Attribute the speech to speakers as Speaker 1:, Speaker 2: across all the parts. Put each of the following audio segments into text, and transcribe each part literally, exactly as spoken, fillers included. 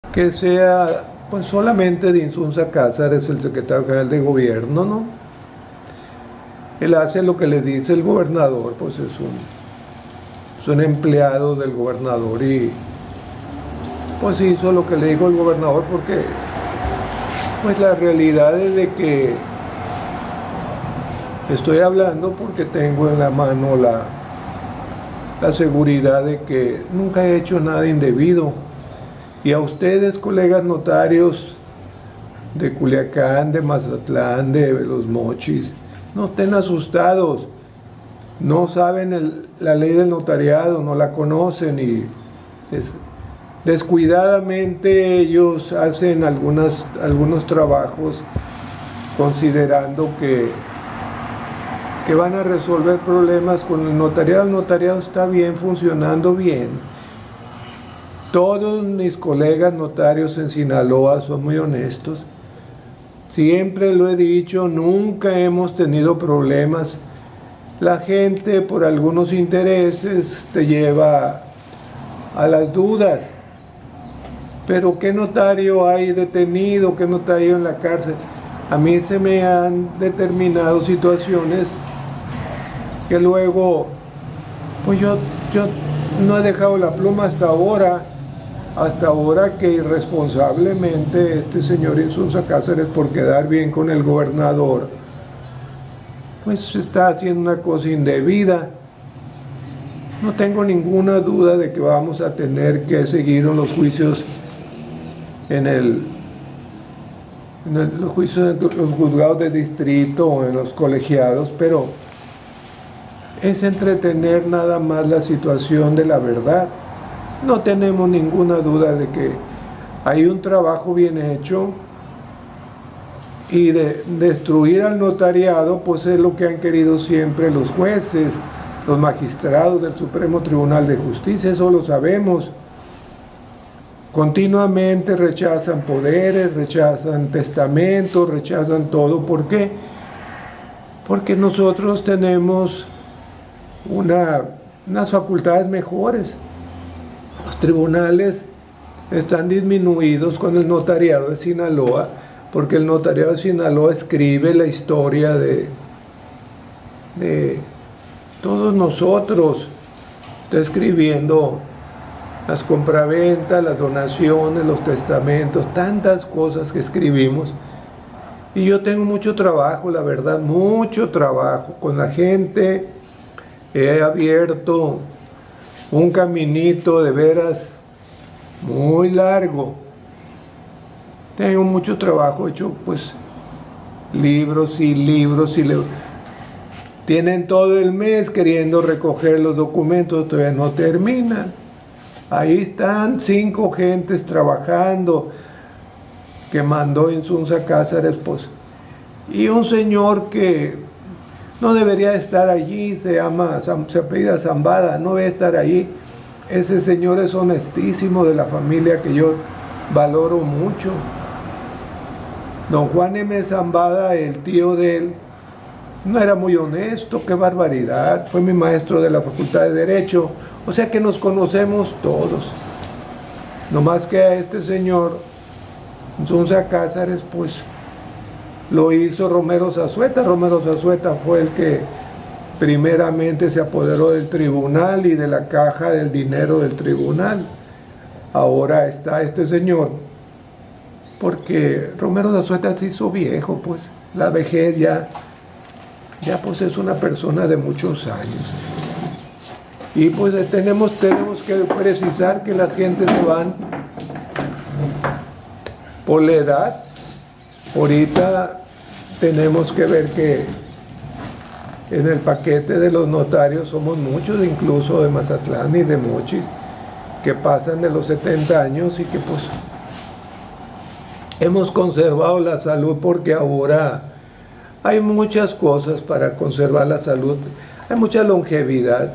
Speaker 1: que sea pues solamente de Insunza Cázares el secretario general de gobierno, ¿no? Él hace lo que le dice el gobernador, pues es un, es un empleado del gobernador y pues hizo lo que le dijo el gobernador porque pues la realidad es de que estoy hablando porque tengo en la mano la, la seguridad de que nunca he hecho nada indebido. Y a ustedes, colegas notarios de Culiacán, de Mazatlán, de Los Mochis, no estén asustados. No saben el, la ley del notariado, no la conocen y es, descuidadamente ellos hacen algunas, algunos trabajos considerando que, que van a resolver problemas con el notariado. El notariado está bien, funcionando bien. Todos mis colegas notarios en Sinaloa son muy honestos. Siempre lo he dicho, nunca hemos tenido problemas. La gente por algunos intereses te lleva a las dudas. Pero ¿qué notario hay detenido? ¿Qué notario en la cárcel? A mí se me han determinado situaciones que luego, pues yo, yo no he dejado la pluma hasta ahora. Hasta ahora que irresponsablemente este señor Insunza Cázares, por quedar bien con el gobernador, pues está haciendo una cosa indebida. No tengo ninguna duda de que vamos a tener que seguir en los juicios, en, el, en el, los juicios de los juzgados de distrito o en los colegiados, pero es entretener nada más la situación de la verdad. No tenemos ninguna duda de que hay un trabajo bien hecho y de destruir al notariado, pues es lo que han querido siempre los jueces, los magistrados del Supremo Tribunal de Justicia, eso lo sabemos. Continuamente rechazan poderes, rechazan testamentos, rechazan todo. ¿Por qué? Porque nosotros tenemos una, unas facultades mejores. Los tribunales están disminuidos con el notariado de Sinaloa, porque el notariado de Sinaloa escribe la historia de, de todos nosotros. Está escribiendo las compraventas, las donaciones, los testamentos, tantas cosas que escribimos. Y yo tengo mucho trabajo, la verdad, mucho trabajo con la gente. He abierto un caminito de veras muy largo. Tengo mucho trabajo, he hecho pues libros y libros y libros. Tienen todo el mes queriendo recoger los documentos, todavía no terminan. Ahí están cinco gentes trabajando que mandó Insunza Cázares, pues, y un señor que no debería estar allí, se llama, se apellida Zambada, no debe estar allí. Ese señor es honestísimo, de la familia que yo valoro mucho. Don Juan M. Zambada, el tío de él, no era muy honesto, qué barbaridad, fue mi maestro de la Facultad de Derecho, o sea que nos conocemos todos. No más que a este señor, Insunza Cázares, pues, lo hizo Romero Zazueta. Romero Zazueta fue el que primeramente se apoderó del tribunal y de la caja del dinero del tribunal. Ahora está este señor, porque Romero Zazueta se hizo viejo, pues, la vejez ya, ya pues es una persona de muchos años. Y pues tenemos, tenemos que precisar que las gentes se van por la edad. Ahorita tenemos que ver que en el paquete de los notarios somos muchos, incluso de Mazatlán y de Mochis, que pasan de los setenta años y que pues hemos conservado la salud, porque ahora hay muchas cosas para conservar la salud, hay mucha longevidad.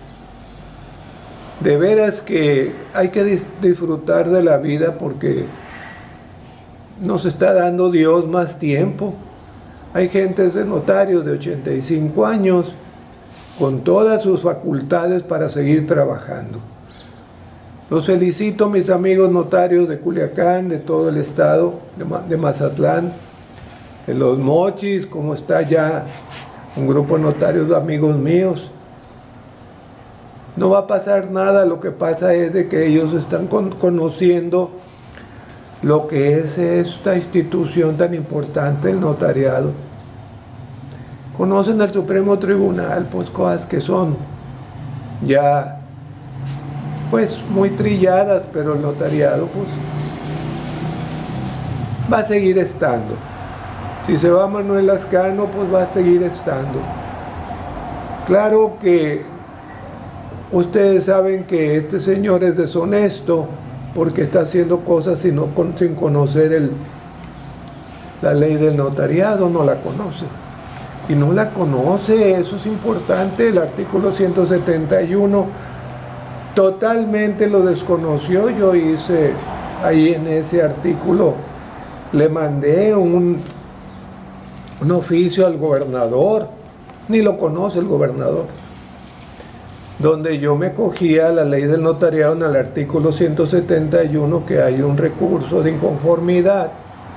Speaker 1: De veras que hay que dis- disfrutar de la vida, porque nos está dando Dios más tiempo. Hay gentes de notarios de ochenta y cinco años con todas sus facultades para seguir trabajando. Los felicito, mis amigos notarios de Culiacán, de todo el estado, de, Ma de Mazatlán, de Los Mochis, como está ya un grupo de notarios amigos míos. No va a pasar nada, lo que pasa es de que ellos están con conociendo lo que es esta institución tan importante, el notariado. Conocen al Supremo Tribunal, pues cosas que son ya pues muy trilladas, pero el notariado pues va a seguir estando. Si se va Manuel Lascano, pues va a seguir estando. Claro que ustedes saben que este señor es deshonesto porque está haciendo cosas sin, no, sin conocer el, la ley del notariado, no la conoce. Y no la conoce, eso es importante, el artículo ciento setenta y uno totalmente lo desconoció. Yo hice ahí en ese artículo, le mandé un, un oficio al gobernador, ni lo conoce el gobernador, donde yo me cogía a la ley del notariado en el artículo ciento setenta y uno, que hay un recurso de inconformidad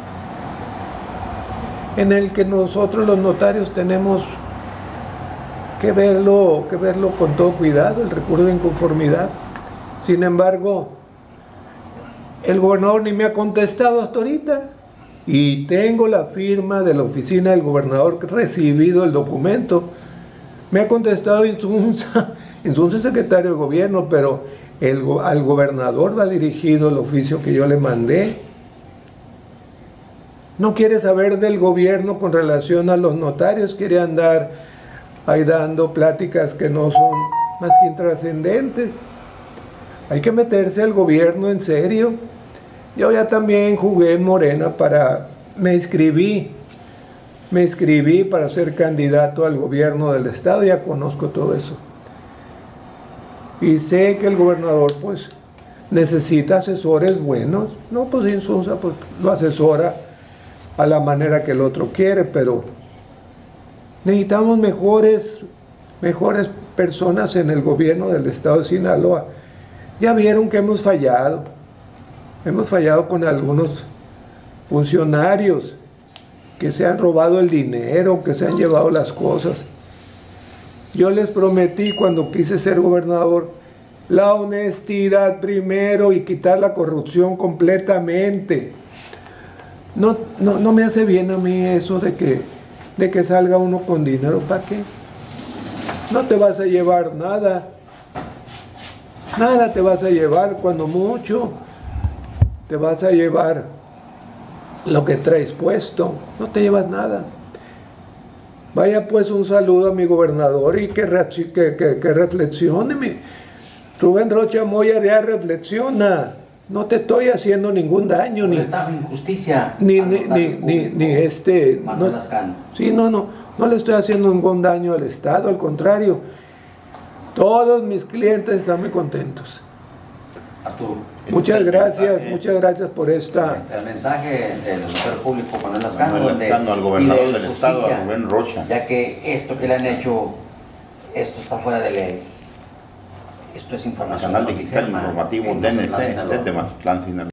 Speaker 1: en el que nosotros los notarios tenemos que verlo, que verlo con todo cuidado, el recurso de inconformidad. Sin embargo, el gobernador ni me ha contestado hasta ahorita, y tengo la firma de la oficina del gobernador, recibido el documento. Me ha contestado Insunza, Insunza es secretario de gobierno, pero el, al gobernador va dirigido el oficio que yo le mandé. No quiere saber del gobierno con relación a los notarios, quiere andar ahí dando pláticas que no son más que intrascendentes. Hay que meterse al gobierno en serio. Yo ya también jugué en Morena para, me inscribí, me inscribí para ser candidato al gobierno del estado, ya conozco todo eso. Y sé que el gobernador pues necesita asesores buenos. No, pues Insunza pues lo asesora a la manera que el otro quiere, pero necesitamos mejores, mejores personas en el gobierno del estado de Sinaloa. Ya vieron que hemos fallado, hemos fallado con algunos funcionarios que se han robado el dinero, que se han llevado las cosas. Yo les prometí cuando quise ser gobernador la honestidad primero y quitar la corrupción completamente. No, no, no me hace bien a mí eso de que, de que salga uno con dinero. ¿Para qué? No te vas a llevar nada. Nada te vas a llevar, cuando mucho. Te vas a llevar lo que traes puesto. No te llevas nada. Vaya pues un saludo a mi gobernador y que, que, que, que reflexione. Mi Rubén Rocha Moya ya reflexiona. No te estoy haciendo ningún daño.
Speaker 2: Pero
Speaker 1: ni
Speaker 2: esta injusticia.
Speaker 1: Ni, ni, ni, ni, ni este...
Speaker 2: Manuel
Speaker 1: no,
Speaker 2: Lascano.
Speaker 1: Sí, no, no. No le estoy haciendo ningún daño al Estado. Al contrario. Todos mis clientes están muy contentos.
Speaker 2: Arturo.
Speaker 1: Muchas gracias, muchas gracias por esta...
Speaker 2: Este, el mensaje del Ministerio Público Manuel Lascano,
Speaker 3: Manuel Lascano, al gobernador
Speaker 2: pide
Speaker 3: del estado,
Speaker 2: justicia,
Speaker 3: a Rubén Rocha.
Speaker 2: Ya que esto que le han hecho, esto está fuera de ley. Esto es información.
Speaker 3: Canal Digital Informativo D N C desde Mazatlán, Sinaloa.